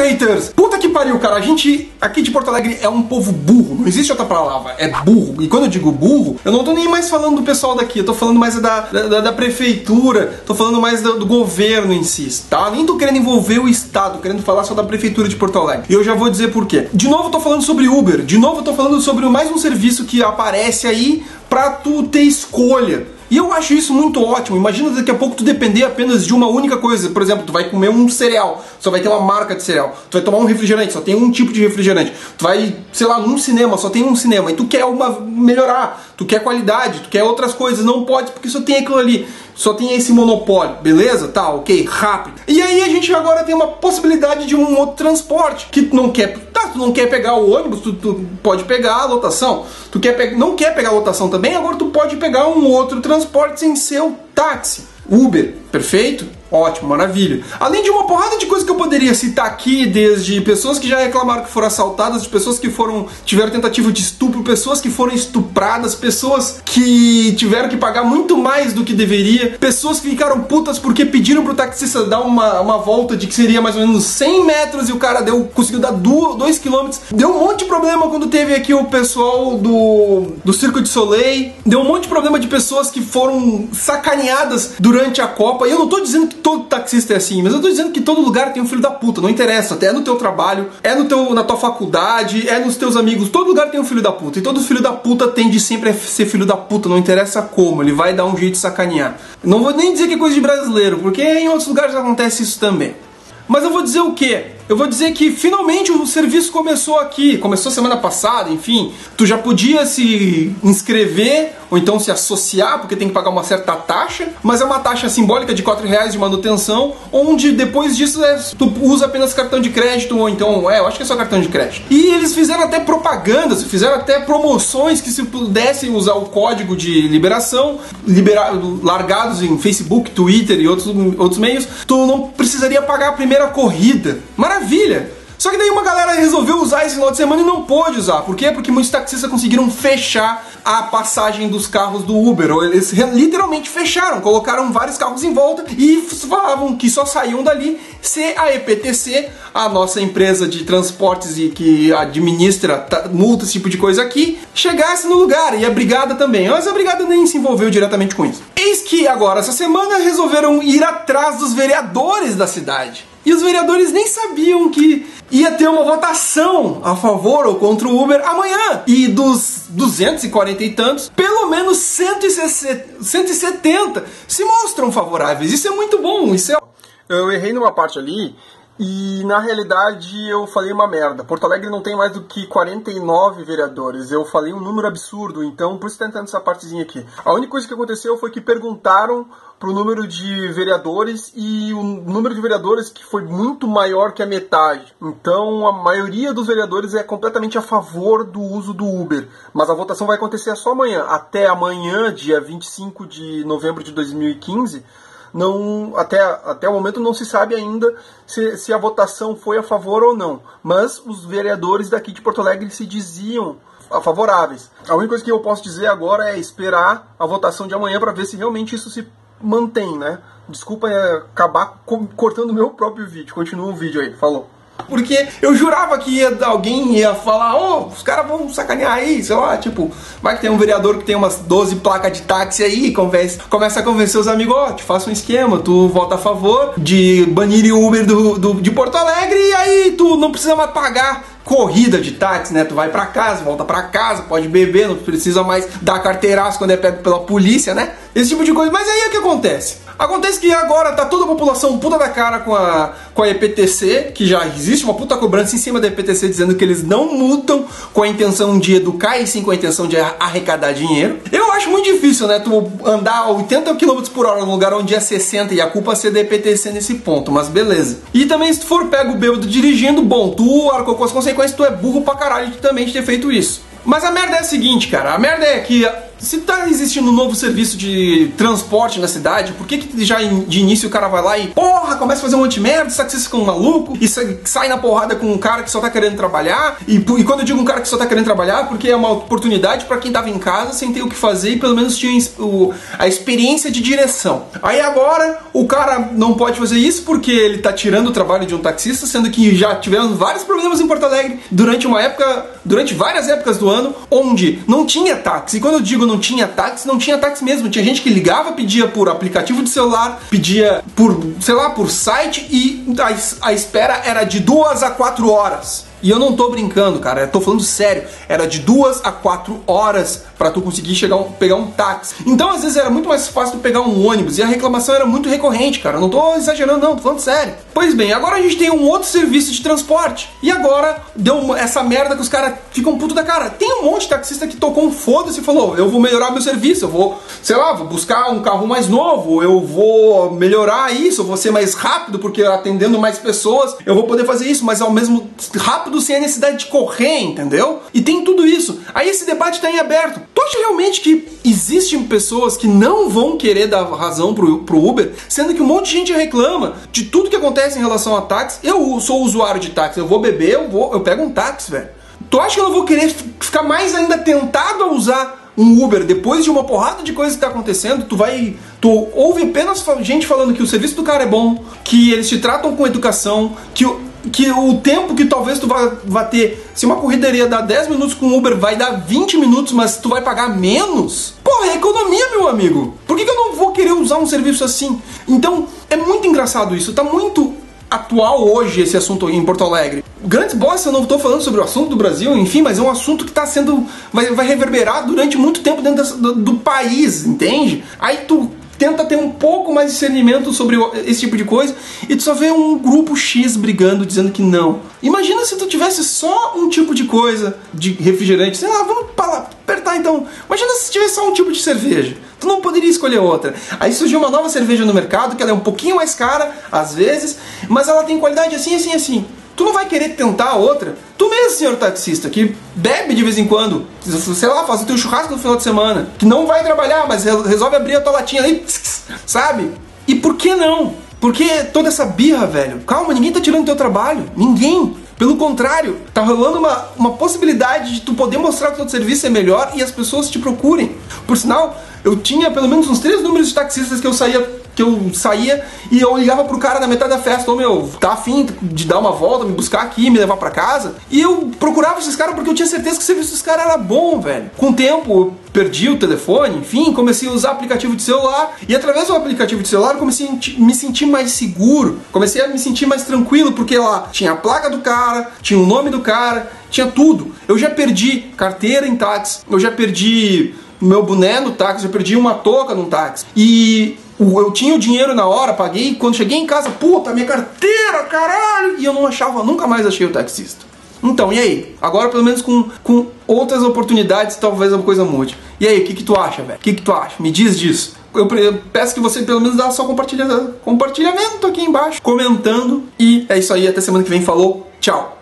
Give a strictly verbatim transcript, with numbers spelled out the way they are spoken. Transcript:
haters! Puta que pariu, cara. A gente aqui de Porto Alegre é um povo burro. Não existe outra palavra. É burro. E quando eu digo burro, eu não tô nem mais falando do pessoal daqui. Eu tô falando mais da, da, da prefeitura. Tô falando mais do, do governo em si, tá? Nem tô querendo envolver o Estado. Tô querendo falar só da prefeitura de Porto Alegre. E eu já vou dizer por quê. De novo eu tô falando sobre Uber. De novo eu tô falando sobre mais um serviço que aparece aí pra tu ter escolha. E eu acho isso muito ótimo. Imagina daqui a pouco tu depender apenas de uma única coisa. Por exemplo, tu vai comer um cereal, só vai ter uma marca de cereal. Tu vai tomar um refrigerante, só tem um tipo de refrigerante. Tu vai, sei lá, num cinema, só tem um cinema. E tu quer uma melhorar, tu quer qualidade, tu quer outras coisas. Não pode, porque só tem aquilo ali. Só tem esse monopólio, beleza? Tá, ok, rápido. E aí a gente agora tem uma possibilidade de um outro transporte. Que tu não quer, tá, tu não quer pegar o ônibus, tu, tu pode pegar a lotação. Tu quer pe... não quer pegar a lotação também, agora tu pode pegar um outro transporte sem ser o táxi. Uber, perfeito? Ótimo, maravilha. Além de uma porrada de coisas que eu poderia citar aqui, desde pessoas que já reclamaram que foram assaltadas, de pessoas que foram tiveram tentativa de estupro, pessoas que foram estupradas, pessoas que tiveram que pagar muito mais do que deveria, pessoas que ficaram putas porque pediram pro taxista dar uma, uma volta de que seria mais ou menos cem metros e o cara deu, conseguiu dar dois quilômetros. Deu um monte de problema quando teve aqui o pessoal do, do Circo de Soleil. Deu um monte de problema de pessoas que foram sacaneadas durante a Copa. E eu não tô dizendo que todo taxista é assim, mas eu tô dizendo que todo lugar tem um filho da puta, não interessa, até é no teu trabalho, é no teu, na tua faculdade, é nos teus amigos, todo lugar tem um filho da puta, e todo filho da puta tende sempre a ser filho da puta, não interessa como, ele vai dar um jeito de sacanear. Não vou nem dizer que é coisa de brasileiro, porque em outros lugares acontece isso também. Mas eu vou dizer o quê? Eu vou dizer que finalmente o serviço começou aqui, começou semana passada, enfim. Tu já podia se inscrever ou então se associar, porque tem que pagar uma certa taxa, mas é uma taxa simbólica de quatro reais de manutenção, onde depois disso é, tu usa apenas cartão de crédito, ou então, é, eu acho que é só cartão de crédito. E eles fizeram até propagandas, fizeram até promoções que se pudessem usar o código de liberação, libera, largados em Facebook, Twitter e outros, outros meios, tu não precisaria pagar a primeira corrida. Maravilha! Só que daí uma galera resolveu usar esse final de semana e não pôde usar. Por quê? Porque muitos taxistas conseguiram fechar a passagem dos carros do Uber. Eles literalmente fecharam, colocaram vários carros em volta e falavam que só saíam dali se a E P T C, a nossa empresa de transportes e que administra multa, esse tipo de coisa aqui, chegasse no lugar. E a Brigada também. Mas a Brigada nem se envolveu diretamente com isso. Eis que agora, essa semana, resolveram ir atrás dos vereadores da cidade. E os vereadores nem sabiam que ia ter uma votação a favor ou contra o Uber amanhã. E dos duzentos e quarenta e tantos, pelo menos cento e setenta se mostram favoráveis. Isso é muito bom. Isso é... Eu errei numa parte ali e na realidade eu falei uma merda. Porto Alegre não tem mais do que quarenta e nove vereadores. Eu falei um número absurdo, então por isso tá entrando essa partezinha aqui. A única coisa que aconteceu foi que perguntaram pro número de vereadores e o número de vereadores que foi muito maior que a metade. Então a maioria dos vereadores é completamente a favor do uso do Uber. Mas a votação vai acontecer só amanhã. Até amanhã, dia vinte e cinco de novembro de dois mil e quinze, não, até, até o momento não se sabe ainda se, se a votação foi a favor ou não. Mas os vereadores daqui de Porto Alegre se diziam favoráveis. A única coisa que eu posso dizer agora é esperar a votação de amanhã para ver se realmente isso se mantém, né? Desculpa é, acabar cortando o meu próprio vídeo. Continua o vídeo aí, falou. Porque eu jurava que ia, alguém ia falar, ô, oh, os caras vão sacanear aí, sei lá, tipo, vai que tem um vereador que tem umas doze placas de táxi aí, conversa, começa a convencer os amigos, ó, oh, te faço um esquema, tu vota a favor de banir o Uber do, do, de Porto Alegre e aí tu não precisa mais pagar corrida de táxi, né? Tu vai pra casa, volta pra casa, pode beber, não precisa mais dar carteiraço quando é pego pela polícia, né? Esse tipo de coisa. Mas aí o que acontece? Acontece que agora tá toda a população puta da cara com a, com a E P T C, que já existe uma puta cobrança em cima da E P T C dizendo que eles não multam com a intenção de educar e sim com a intenção de arrecadar dinheiro. Eu acho muito difícil, né, tu andar a oitenta quilômetros por hora num lugar onde é sessenta e a culpa ser da E P T C nesse ponto, mas beleza. E também se tu for pego bêbado dirigindo, bom, tu arcou com as consequências, tu é burro pra caralho de também ter feito isso. Mas a merda é a seguinte, cara, a merda é que Se tá existindo um novo serviço de transporte na cidade, por que que já de início o cara vai lá e, porra, começa a fazer um monte de merda, os taxistas ficam maluco, e sai na porrada com um cara que só tá querendo trabalhar, e, e quando eu digo um cara que só tá querendo trabalhar, porque é uma oportunidade pra quem tava em casa sem ter o que fazer e pelo menos tinha o, a experiência de direção. Aí agora o cara não pode fazer isso porque ele tá tirando o trabalho de um taxista, sendo que já tivemos vários problemas em Porto Alegre durante uma época, durante várias épocas do ano, onde não tinha táxi. E quando eu digo não tinha táxi, não tinha táxi mesmo. Tinha gente que ligava, pedia por aplicativo de celular, pedia por, sei lá, por site, e a, a espera era de duas a quatro horas. E eu não tô brincando, cara, eu tô falando sério. Era de duas a quatro horas pra tu conseguir chegar um, pegar um táxi. Então, às vezes, era muito mais fácil tu pegar um ônibus. E a reclamação era muito recorrente, cara. Eu não tô exagerando, não, tô falando sério. Pois bem, agora a gente tem um outro serviço de transporte. E agora deu uma, essa merda que os caras ficam puto da cara. Tem um monte de taxista que tocou um foda-se e falou: eu vou melhorar meu serviço, eu vou, sei lá, vou buscar um carro mais novo, eu vou melhorar isso, eu vou ser mais rápido, porque atendendo mais pessoas eu vou poder fazer isso, mas ao mesmo rápido sem a necessidade de correr, entendeu? E tem tudo isso. Aí esse debate está em aberto. Tu acha realmente que existem pessoas que não vão querer dar razão pro, pro Uber, sendo que um monte de gente reclama de tudo que acontece em relação a táxi? Eu sou usuário de táxi, eu vou beber, eu, vou, eu pego um táxi, velho. Tu acha que eu não vou querer ficar mais ainda tentado a usar um Uber depois de uma porrada de coisas que tá acontecendo? Tu vai... Tu ouve apenas gente falando que o serviço do cara é bom, que eles te tratam com educação, que o... que o tempo que talvez tu vá, vá ter, se uma corrida iria dar dez minutos com Uber, vai dar vinte minutos, mas tu vai pagar menos? Porra, é economia, meu amigo. Por que que eu não vou querer usar um serviço assim? Então, é muito engraçado isso. Tá muito atual hoje esse assunto em Porto Alegre. Grandes bosta, eu não estou falando sobre o assunto do Brasil, enfim, mas é um assunto que está sendo... Vai, vai reverberar durante muito tempo dentro dessa, do, do país, entende? Aí tu... tenta ter um pouco mais de discernimento sobre esse tipo de coisa e tu só vê um grupo X brigando, dizendo que não. Imagina se tu tivesse só um tipo de coisa, de refrigerante, sei lá, vamos apertar então. Imagina se tivesse só um tipo de cerveja. Tu não poderia escolher outra. Aí surgiu uma nova cerveja no mercado, que ela é um pouquinho mais cara, às vezes, mas ela tem qualidade assim, assim, assim. Tu não vai querer tentar outra? Tu mesmo, senhor taxista, que bebe de vez em quando, sei lá, faz o teu churrasco no final de semana, que não vai trabalhar, mas resolve abrir a tua latinha ali, sabe? E por que não? Por que toda essa birra, velho? Calma, ninguém tá tirando teu trabalho. Ninguém. Pelo contrário, tá rolando uma, uma possibilidade de tu poder mostrar que o teu serviço é melhor e as pessoas te procurem. Por sinal, eu tinha pelo menos uns três números de taxistas que eu saía que eu saía e eu ligava pro cara na metade da festa: ô meu, tá afim de dar uma volta, me buscar aqui, me levar pra casa? E eu procurava esses caras porque eu tinha certeza que o serviço dos caras era bom, velho. Com o tempo, eu perdi o telefone, enfim, comecei a usar aplicativo de celular, e através do aplicativo de celular eu comecei a me sentir mais seguro, comecei a me sentir mais tranquilo, porque lá tinha a placa do cara, tinha o nome do cara, tinha tudo. Eu já perdi carteira em táxi, eu já perdi meu boné no táxi, eu perdi uma touca no táxi, e eu tinha o dinheiro na hora, paguei, quando cheguei em casa, puta, minha carteira, caralho, e eu não achava, nunca mais achei o taxista. Então, e aí? Agora, pelo menos com, com outras oportunidades, talvez a coisa mude. E aí, o que que tu acha, velho? O que que tu acha? Me diz disso. Eu peço que você pelo menos dá só compartilhamento aqui embaixo, comentando, e é isso aí, até semana que vem, falou, tchau!